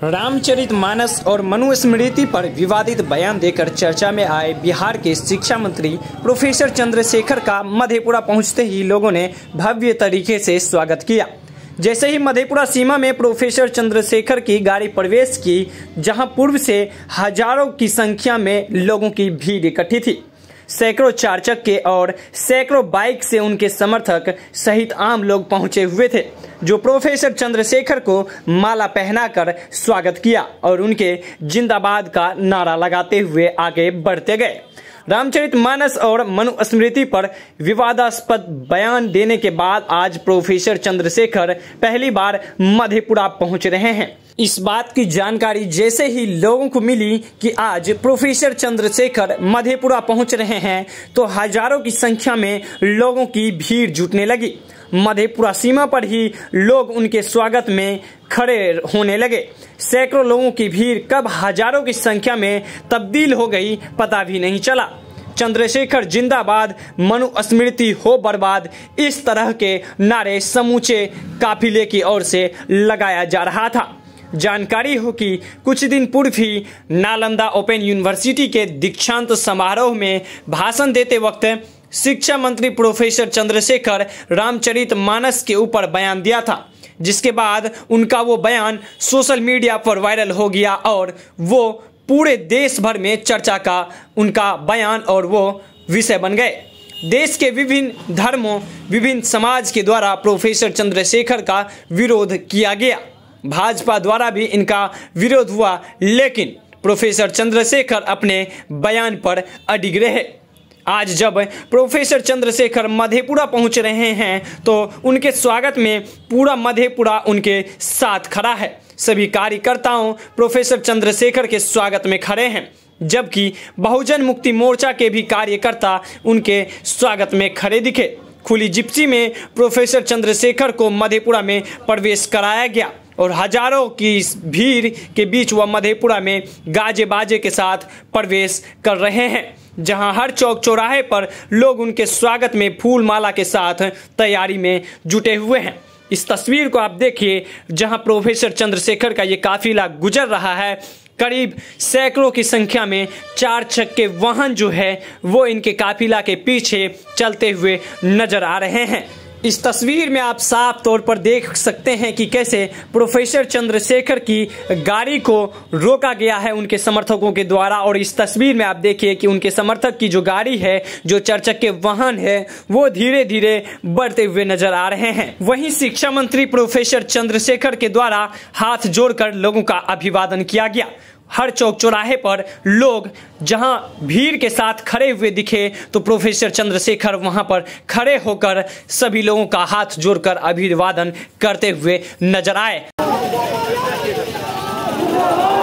रामचरितमानस और मनुस्मृति पर विवादित बयान देकर चर्चा में आए बिहार के शिक्षा मंत्री प्रोफेसर चंद्रशेखर का मधेपुरा पहुंचते ही लोगों ने भव्य तरीके से स्वागत किया। जैसे ही मधेपुरा सीमा में प्रोफेसर चंद्रशेखर की गाड़ी प्रवेश की, जहां पूर्व से हजारों की संख्या में लोगों की भीड़ इकट्ठी थी। सैकड़ों चार चक्के और सैकड़ों बाइक से उनके समर्थक सहित आम लोग पहुंचे हुए थे, जो प्रोफेसर चंद्रशेखर को माला पहनाकर स्वागत किया और उनके जिंदाबाद का नारा लगाते हुए आगे बढ़ते गए। रामचरितमानस और मनुस्मृति पर विवादास्पद बयान देने के बाद आज प्रोफेसर चंद्रशेखर पहली बार मधेपुरा पहुंच रहे हैं। इस बात की जानकारी जैसे ही लोगों को मिली कि आज प्रोफेसर चंद्रशेखर मधेपुरा पहुंच रहे हैं, तो हजारों की संख्या में लोगों की भीड़ जुटने लगी। मधेपुरा सीमा पर ही लोग उनके स्वागत में खड़े होने लगे। सैकड़ों लोगों की भीड़ कब हजारों की संख्या में तब्दील हो गई, पता भी नहीं चला। चंद्रशेखर जिंदाबाद, मनुस्मृति हो बर्बाद, इस तरह के नारे समूचे काफिले की ओर से लगाया जा रहा था। जानकारी हो कि कुछ दिन पूर्व ही नालंदा ओपन यूनिवर्सिटी के दीक्षांत समारोह में भाषण देते वक्त शिक्षा मंत्री प्रोफेसर चंद्रशेखर रामचरितमानस के ऊपर बयान दिया था, जिसके बाद उनका वो बयान सोशल मीडिया पर वायरल हो गया और वो पूरे देश भर में चर्चा का उनका बयान और वो विषय बन गए। देश के विभिन्न धर्मों, विभिन्न समाज के द्वारा प्रोफेसर चंद्रशेखर का विरोध किया गया। भाजपा द्वारा भी इनका विरोध हुआ, लेकिन प्रोफेसर चंद्रशेखर अपने बयान पर अडिग रहे। आज जब प्रोफेसर चंद्रशेखर मधेपुरा पहुंच रहे हैं, तो उनके स्वागत में पूरा मधेपुरा उनके साथ खड़ा है। सभी कार्यकर्ताओं प्रोफेसर चंद्रशेखर के स्वागत में खड़े हैं, जबकि बहुजन मुक्ति मोर्चा के भी कार्यकर्ता उनके स्वागत में खड़े दिखे। खुली जिप्सी में प्रोफेसर चंद्रशेखर को मधेपुरा में प्रवेश कराया गया और हजारों की भीड़ के बीच वह मधेपुरा में गाजे बाजे के साथ प्रवेश कर रहे हैं, जहां हर चौक चौराहे पर लोग उनके स्वागत में फूल माला के साथ तैयारी में जुटे हुए हैं। इस तस्वीर को आप देखिए, जहां प्रोफेसर चंद्रशेखर का ये काफिला गुजर रहा है। करीब सैकड़ों की संख्या में चार चक्के वाहन जो है वो इनके काफिला के पीछे चलते हुए नजर आ रहे हैं। इस तस्वीर में आप साफ तौर पर देख सकते हैं कि कैसे प्रोफेसर चंद्रशेखर की गाड़ी को रोका गया है उनके समर्थकों के द्वारा। और इस तस्वीर में आप देखिए कि उनके समर्थक की जो गाड़ी है, जो चार चक्के वाहन है, वो धीरे धीरे बढ़ते हुए नजर आ रहे हैं। वहीं शिक्षा मंत्री प्रोफेसर चंद्रशेखर के द्वारा हाथ जोड़कर लोगों का अभिवादन किया गया। हर चौक चौराहे पर लोग जहां भीड़ के साथ खड़े हुए दिखे, तो प्रोफेसर चंद्रशेखर वहां पर खड़े होकर सभी लोगों का हाथ जोड़कर अभिवादन करते हुए नजर आए।